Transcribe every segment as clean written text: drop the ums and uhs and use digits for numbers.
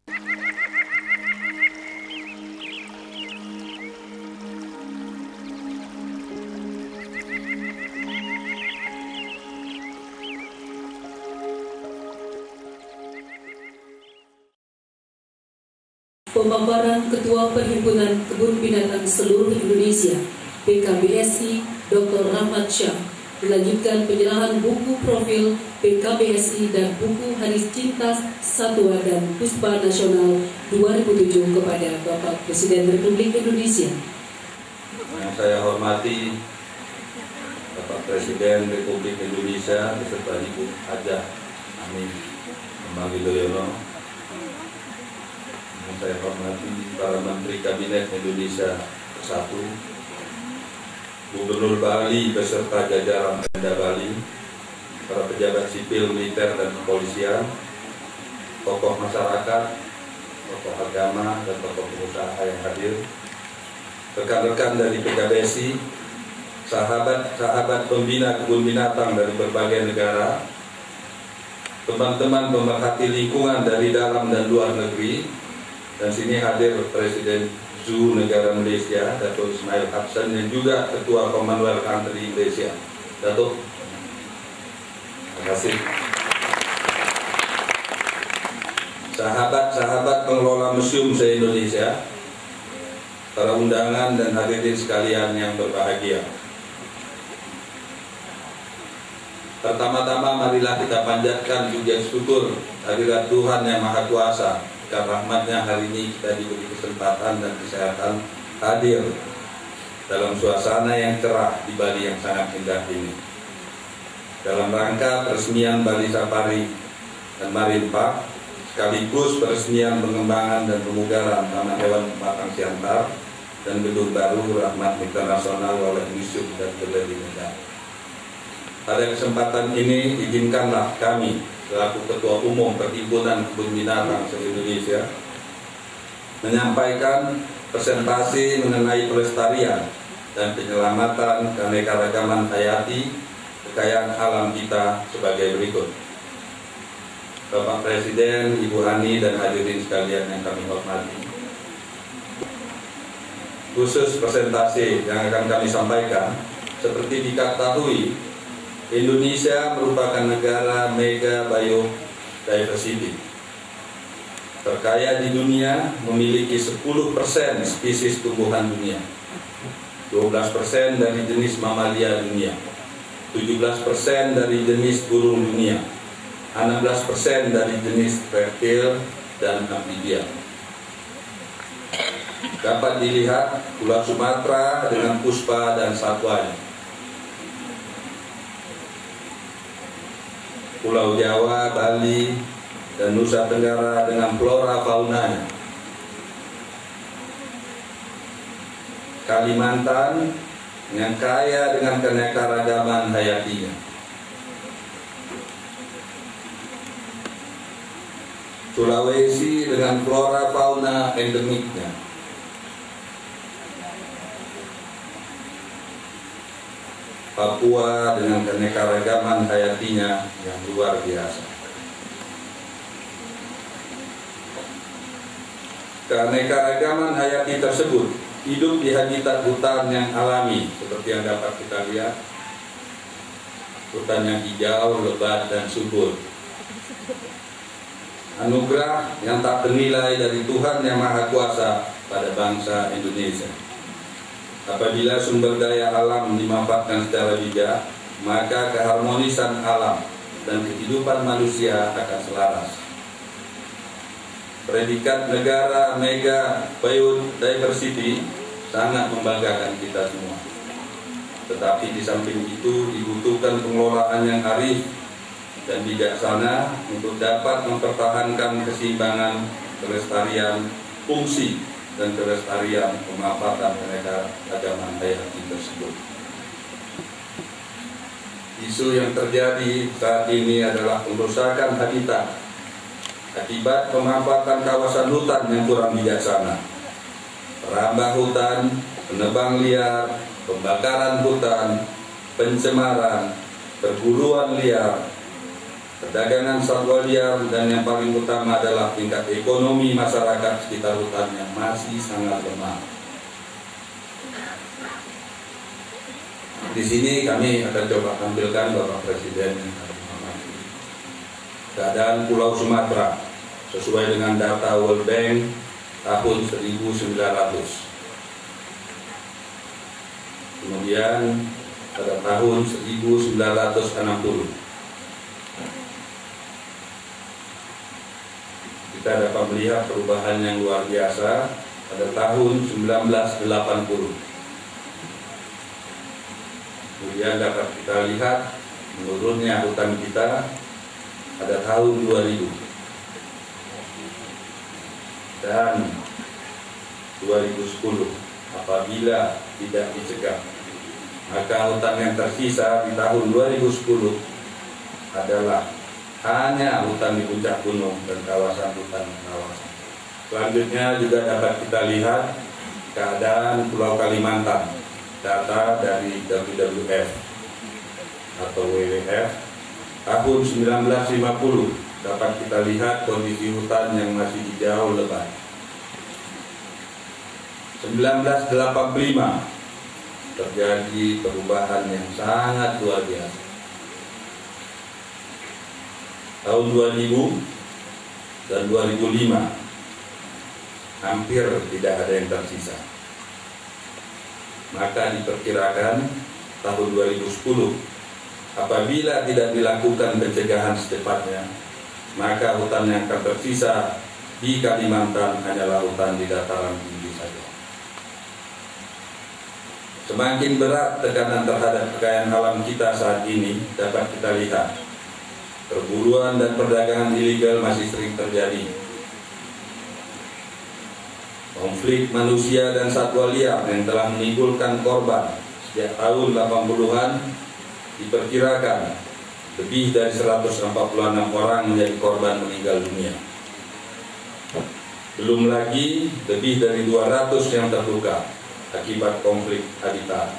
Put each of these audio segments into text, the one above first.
Pemaparan Ketua Perhimpunan Kebun Binatang Seluruh Indonesia PKBSI Dr. Rahmat Syah dilanjutkan penyerahan buku profil PKBSI dan buku Hari Cinta Satwa dan Puspa Nasional 2007 kepada Bapak Presiden Republik Indonesia. Yang saya hormati Bapak Presiden Republik Indonesia beserta Ibu Hajah Amin Yudhoyono. Yang saya hormati para Menteri Kabinet Indonesia Bersatu, Gubernur Bali beserta jajaran Pemda Bali, para pejabat sipil, militer, dan kepolisian, tokoh masyarakat, tokoh agama, dan tokoh pengusaha yang hadir, rekan-rekan dari PKBSI, sahabat-sahabat pembina kebun binatang dari berbagai negara, teman-teman pemerhati lingkungan dari dalam dan luar negeri. Dan sini hadir Presiden Zoo Negara Malaysia, Datuk Ismail Hapsan, dan juga Ketua Commonwealth Country Malaysia, Datuk. Terima kasih. Sahabat-sahabat pengelola museum se-Indonesia, para undangan dan hadirin sekalian yang berbahagia. Pertama-tama marilah kita panjatkan pujian syukur kehadirat Tuhan Yang Maha Kuasa. Karena rahmatnya hari ini kita diberi kesempatan dan kesehatan hadir dalam suasana yang cerah di Bali yang sangat indah ini. Dalam rangka peresmian Bali Safari dan Marine Park, sekaligus peresmian pengembangan dan pemugaran Taman Hewan Batang Siantar dan gedung baru Rahmat Internasional oleh Yusuf dan Galeri Medan. Pada kesempatan ini izinkanlah kami selaku Ketua Umum Perhimpunan Kebun Binatang se-Indonesia menyampaikan presentasi mengenai pelestarian dan penyelamatan keanekaragaman hayati kekayaan alam kita sebagai berikut. Bapak Presiden, Ibu Hani, dan hadirin sekalian yang kami hormati, khusus presentasi yang akan kami sampaikan, seperti diketahui, Indonesia merupakan negara mega biodiversity. Terkaya di dunia, memiliki 10% spesies tumbuhan dunia, 12% dari jenis mamalia dunia, 17% dari jenis burung dunia, 16% dari jenis reptil dan amfibia. Dapat dilihat Pulau Sumatera dengan puspa dan satwanya, Pulau Jawa, Bali, dan Nusa Tenggara dengan flora faunanya, Kalimantan yang kaya dengan keanekaragaman hayatinya, Sulawesi dengan flora fauna endemiknya, Papua dengan keanekaragaman hayatinya yang luar biasa. Keanekaragaman hayati tersebut hidup di habitat hutan yang alami seperti yang dapat kita lihat, hutan yang hijau, lebat, dan subur. Anugerah yang tak ternilai dari Tuhan Yang Maha Kuasa pada bangsa Indonesia. Apabila sumber daya alam dimanfaatkan secara bijak, maka keharmonisan alam dan kehidupan manusia akan selaras. Predikat negara mega biodiversity sangat membanggakan kita semua. Tetapi di samping itu dibutuhkan pengelolaan yang arif dan bijaksana untuk dapat mempertahankan keseimbangan, kelestarian, fungsi, dan kelestarian pemanfaatan keanekaragaman hayati tersebut. Isu yang terjadi saat ini adalah perusakan habitat akibat pemanfaatan kawasan hutan yang kurang bijaksana, perambah hutan, penebang liar, pembakaran hutan, pencemaran, perburuan liar, perdagangan satwa liar, dan yang paling utama adalah tingkat ekonomi masyarakat sekitar hutan yang masih sangat lemah. Di sini kami akan coba tampilkan Bapak Presiden keadaan Pulau Sumatera sesuai dengan data World Bank tahun 1900. Kemudian pada tahun 1960 kita dapat melihat perubahan yang luar biasa pada tahun 1980. Kemudian dapat kita lihat menurunnya hutan kita pada tahun 2000 dan 2010 apabila tidak dicegah, maka hutan yang tersisa di tahun 2010 adalah hanya hutan di puncak gunung dan kawasan hutan kawasan. Selanjutnya juga dapat kita lihat keadaan Pulau Kalimantan, data dari WWF atau WWF tahun 1950 dapat kita lihat kondisi hutan yang masih hijau lebat. 1985 terjadi perubahan yang sangat luar biasa. Tahun 2000 dan 2005 hampir tidak ada yang tersisa. Maka diperkirakan tahun 2010 apabila tidak dilakukan pencegahan secepatnya, maka hutan yang akan tersisa di Kalimantan hanyalah hutan di dataran tinggi saja. Semakin berat tekanan terhadap kekayaan alam kita saat ini dapat kita lihat. Perburuan dan perdagangan ilegal masih sering terjadi. Konflik manusia dan satwa liar yang telah menimbulkan korban sejak tahun 80-an diperkirakan lebih dari 146 orang menjadi korban meninggal dunia. Belum lagi lebih dari 200 yang terluka akibat konflik habitat.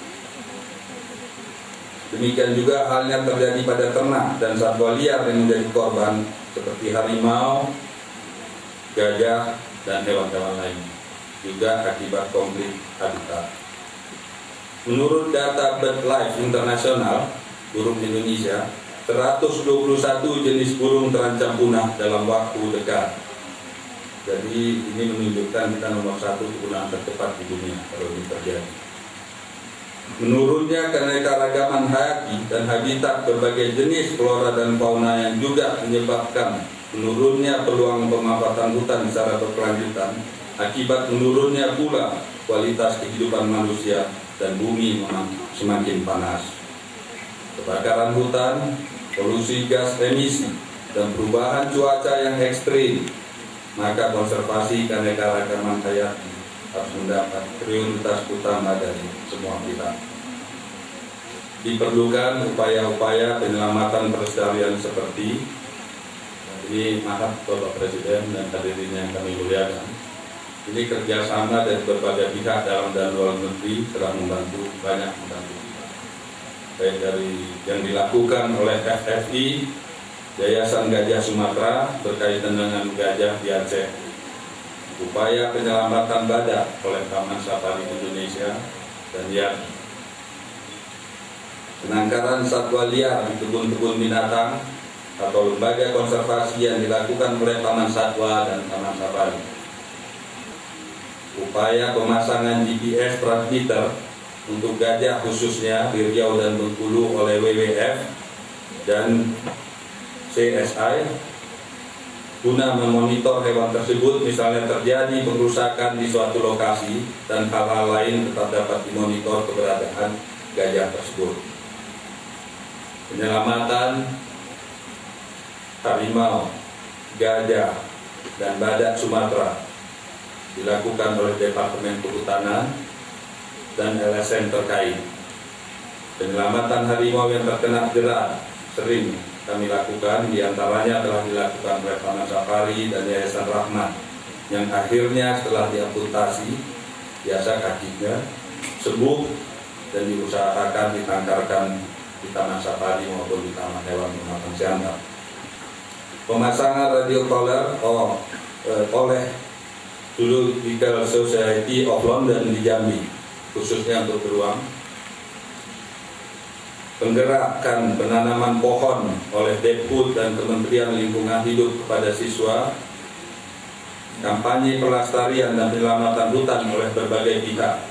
Demikian juga halnya terjadi pada ternak dan satwa liar yang menjadi korban seperti harimau, gajah, dan hewan-hewan lain, juga akibat konflik habitat. Menurut data BirdLife Internasional, burung Indonesia, 121 jenis burung terancam punah dalam waktu dekat. Jadi ini menunjukkan kita nomor 1 kepunahan tercepat di dunia kalau ini terjadi. Menurunnya keanekaragaman hayati dan habitat berbagai jenis flora dan fauna yang juga menyebabkan menurunnya peluang pemanfaatan hutan secara berkelanjutan akibat menurunnya pula kualitas kehidupan manusia dan bumi semakin panas. Kebakaran hutan, polusi gas emisi, dan perubahan cuaca yang ekstrim, maka konservasi keanekaragaman hayati harus mendapat prioritas utama dari semua pihak. Diperlukan upaya-upaya penyelamatan pelestarian seperti ini. Maaf Bapak Presiden dan hadirin yang kami muliakan, ini kerjasama dari berbagai pihak dalam dan luar negeri telah membantu, banyak membantu kita. Baik dari yang dilakukan oleh FFI, Yayasan Gajah Sumatera berkaitan dengan gajah di Aceh, upaya penyelamatan badak oleh Taman Safari Indonesia dan YAPI, penangkaran satwa liar di kebun-kebun binatang atau lembaga konservasi yang dilakukan oleh Taman Satwa dan Taman Safari, upaya pemasangan GPS transmitter untuk gajah khususnya di Riau dan Bengkulu oleh WWF dan CSI guna memonitor hewan tersebut, misalnya terjadi pengerusakan di suatu lokasi dan hal-hal lain tetap dapat dimonitor keberadaan gajah tersebut. Penyelamatan harimau, gajah, dan badak Sumatera dilakukan oleh Departemen Kehutanan dan LSM terkait. Penyelamatan harimau yang terkena jerat sering kami lakukan, diantaranya telah dilakukan oleh Taman Safari dan Yayasan Rahmat, yang akhirnya setelah diamputasi biasa kakinya sembuh dan diusahakan ditangkarkan di Taman Safari maupun di Taman Hewan Pematang Siantar. Pemasangan radio collar oleh Zoological Society of London di Jambi, khususnya untuk beruang. Penggerakkan penanaman pohon oleh Deput dan Kementerian Lingkungan Hidup kepada siswa. Kampanye pelestarian dan penyelamatan hutan oleh berbagai pihak.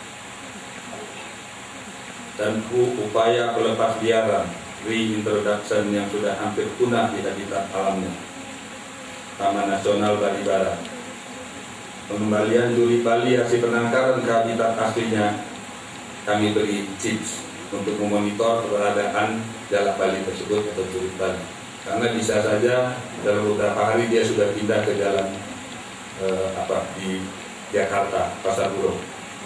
Dan upaya pelepas liaran, reintroduction yang sudah hampir punah di habitat alamnya. Taman Nasional Bali Barat. Pengembalian duri Bali hasil penangkaran ke habitat aslinya, kami beri chips untuk memonitor keberadaan jalak Bali tersebut atau duri Bali. Karena bisa saja dalam beberapa hari dia sudah pindah ke jalan di Jakarta, Pasar Burung.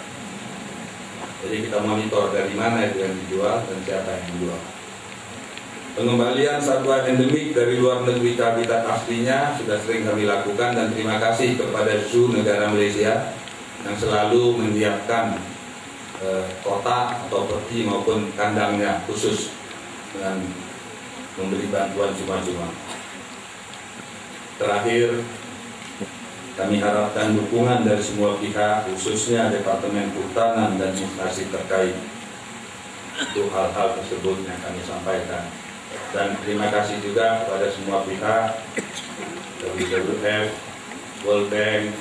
Jadi kita monitor dari mana itu yang dijual dan siapa yang menjual. Pengembalian satwa endemik dari luar negeri ke habitat aslinya sudah sering kami lakukan, dan terima kasih kepada Zoo Negara Malaysia yang selalu menyiapkan kotak atau peti maupun kandangnya khusus dengan memberi bantuan cuma-cuma. Terakhir, kami harapkan dukungan dari semua pihak, khususnya Departemen Kehutanan dan instansi terkait untuk hal-hal tersebut yang kami sampaikan. Dan terima kasih juga kepada semua pihak, WWF, World Bank,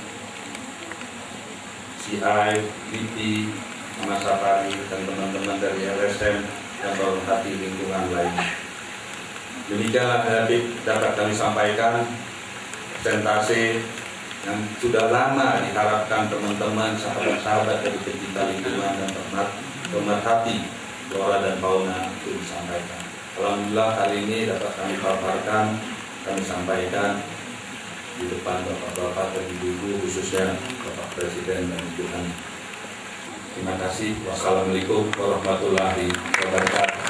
CI, BP, Taman Safari, dan teman-teman dari LSM dan Forum Hati Lingkungan lainnya. Demikianlah dapat kami sampaikan presentasi yang sudah lama diharapkan teman-teman, sahabat-sahabat dari pecinta lingkungan dan pemerhati flora dan fauna itu disampaikan. Alhamdulillah hari ini dapat kami paparkan, kami sampaikan di depan bapak-bapak dan ibu-ibu, khususnya Bapak Presiden dan Ibu Ani. Terima kasih. Wassalamualaikum warahmatullahi wabarakatuh.